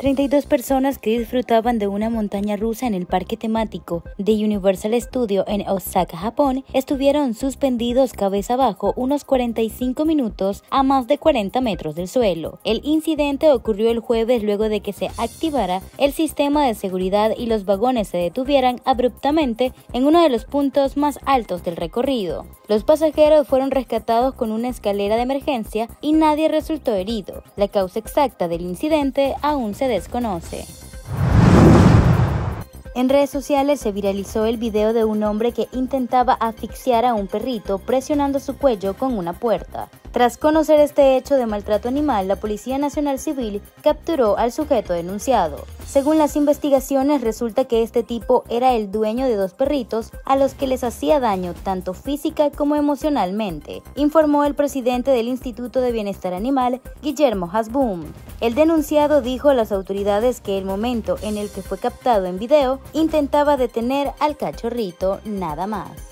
32 personas que disfrutaban de una montaña rusa en el parque temático de Universal Studios en Osaka, Japón, estuvieron suspendidos cabeza abajo unos 45 minutos a más de 40 metros del suelo. El incidente ocurrió el jueves luego de que se activara el sistema de seguridad y los vagones se detuvieran abruptamente en uno de los puntos más altos del recorrido. Los pasajeros fueron rescatados con una escalera de emergencia y nadie resultó herido. La causa exacta del incidente aún se desconoce. En redes sociales se viralizó el video de un hombre que intentaba asfixiar a un perrito presionando su cuello con una puerta. Tras conocer este hecho de maltrato animal, la Policía Nacional Civil capturó al sujeto denunciado. Según las investigaciones, resulta que este tipo era el dueño de 2 perritos a los que les hacía daño tanto física como emocionalmente, informó el presidente del Instituto de Bienestar Animal, Guillermo Hasbún. El denunciado dijo a las autoridades que el momento en el que fue captado en video intentaba detener al cachorrito nada más.